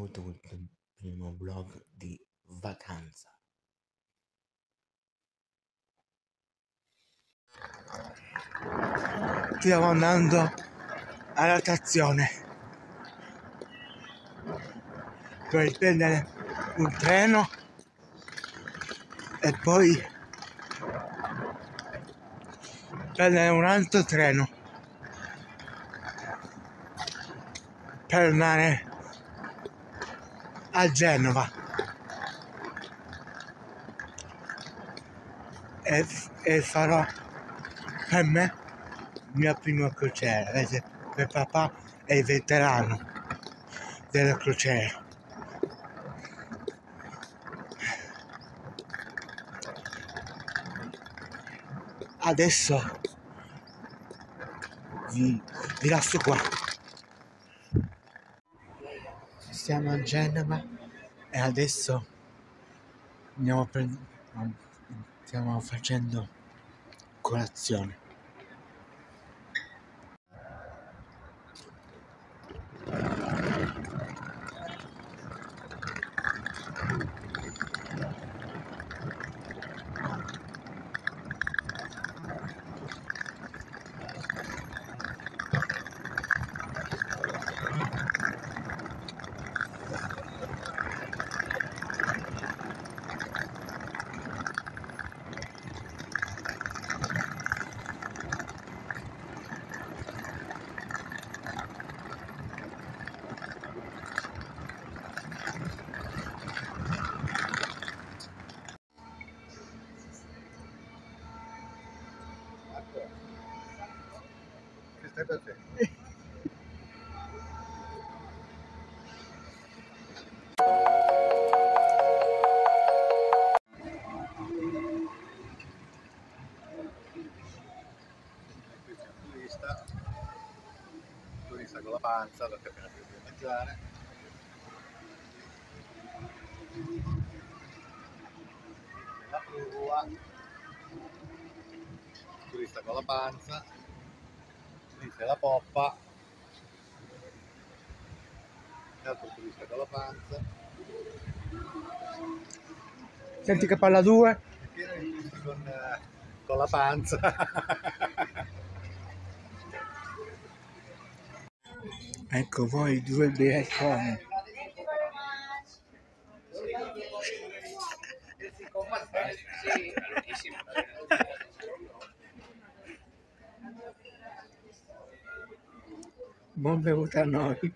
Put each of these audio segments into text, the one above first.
benvenuto in questo primo vlog di vacanza. Stiamo andando alla stazione per prendere un treno e poi prendere un altro treno per andare a Genova e farò per me il mio primo crociera, per papà è il veterano della crociera. Adesso vi lascio qua. Siamo a Genova e adesso stiamo facendo colazione. Turista con la panza perché appena finito di mangiare. La prua, turista con la panza, lì c'è la poppa, l'altro turista con la panza. Senti che parla due? È pieno di turisti con la panza. Ecco voi due birrettoni. Buon bevuto a noi.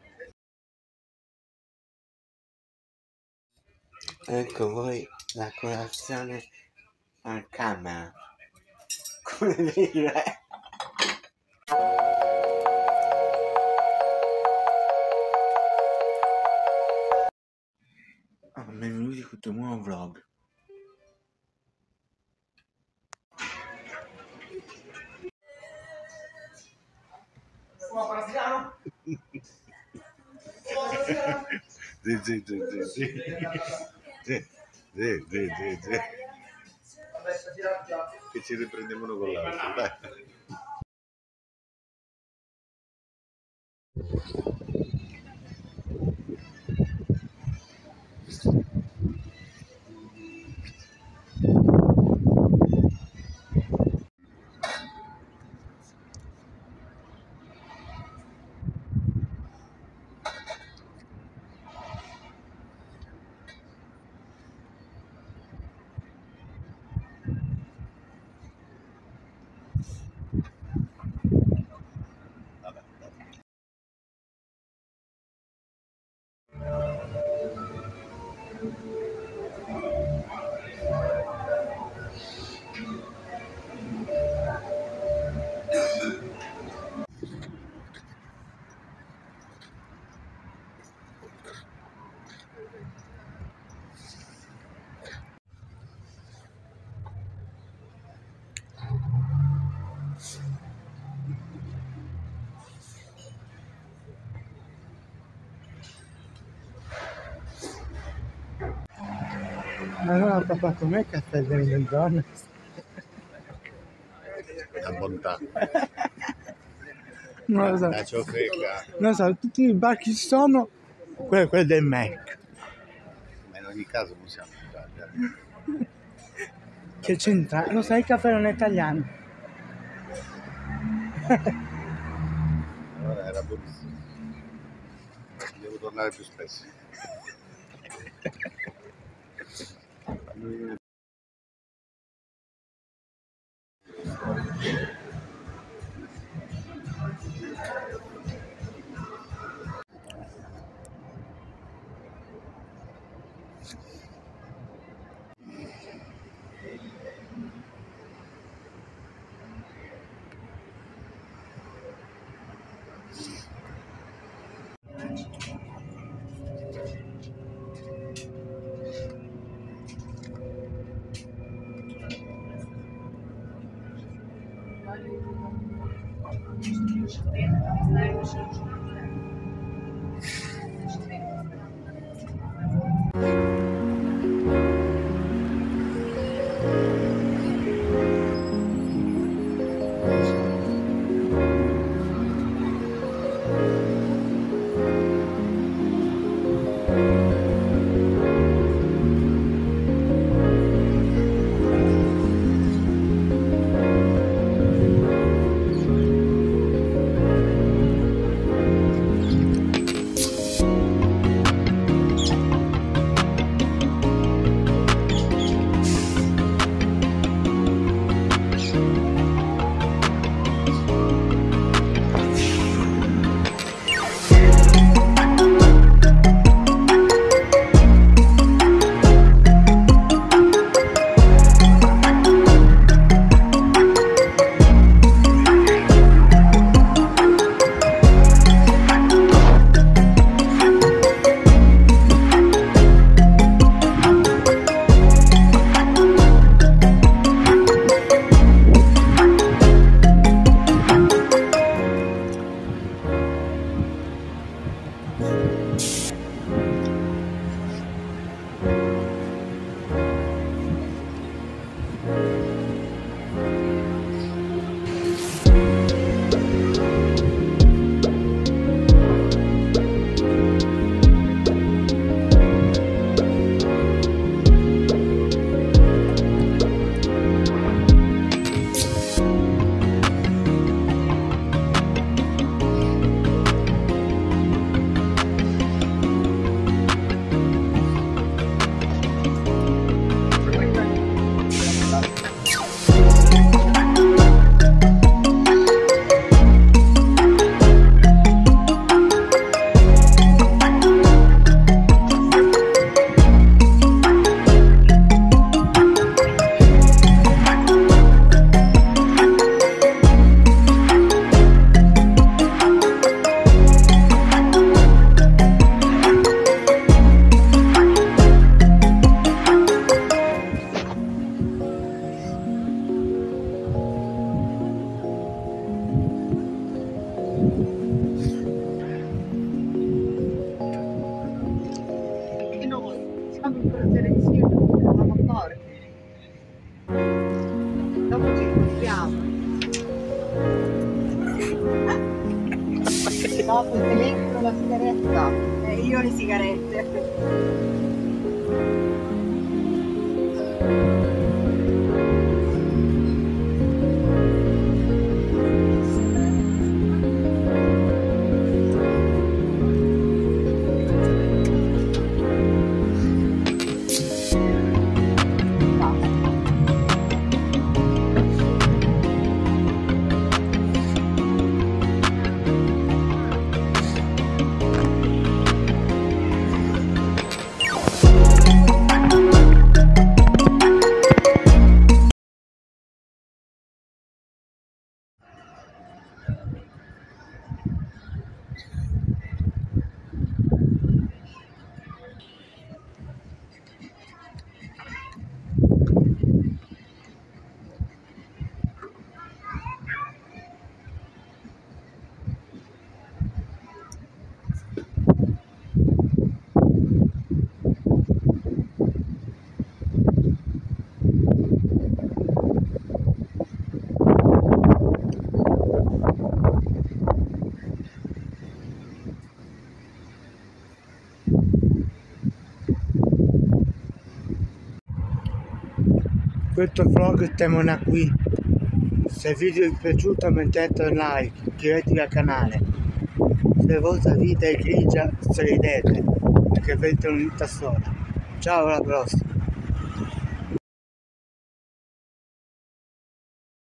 Ecco voi la colazione a camera. Come dire? Benvenuti in questo nuovo vlog. Sì. Che ci riprendiamo uno con l'altro, dai. Allora papà, com'è il caffè del giorno? La bontà. Non lo so. La ciofeca. Non lo so, tutti i bar che ci sono quello del Mac. Ma in ogni caso possiamo usare. Che c'entra? Lo sai, il caffè non è italiano. Allora era buonissimo. Devo tornare più spesso. Dopo il telefono, la sigaretta. Io le sigarette. questo vlog termina qui. Se il video vi è piaciuto mettete un like, iscrivetevi al canale. Se la vostra vita è grigia sorridete, perché avete un'unità sola. Ciao, alla prossima.